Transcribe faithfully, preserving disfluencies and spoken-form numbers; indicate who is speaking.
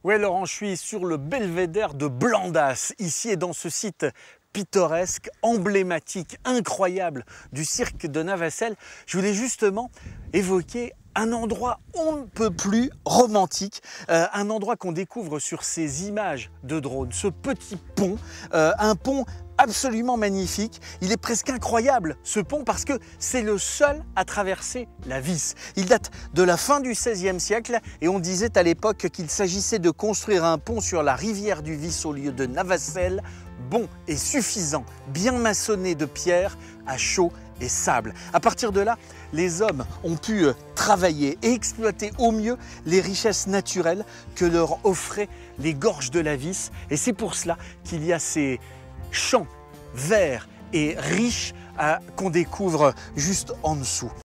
Speaker 1: Ouais Laurent, je suis sur le belvédère de Blandas, ici et dans ce site pittoresque, emblématique, incroyable du cirque de Navacelles. Je voulais justement évoquer un endroit on ne peut plus romantique, euh, un endroit qu'on découvre sur ces images de drone, ce petit pont, euh, un pont absolument magnifique. Il est presque incroyable ce pont parce que c'est le seul à traverser la Vis. Il date de la fin du seizième siècle et on disait à l'époque qu'il s'agissait de construire un pont sur la rivière du Vis au lieu de Navacelles, bon et suffisant, bien maçonné de pierre à chaux et sable. À partir de là, les hommes ont pu travailler et exploiter au mieux les richesses naturelles que leur offraient les gorges de la Vis. Et c'est pour cela qu'il y a ces champs verts et riches qu'on découvre juste en dessous.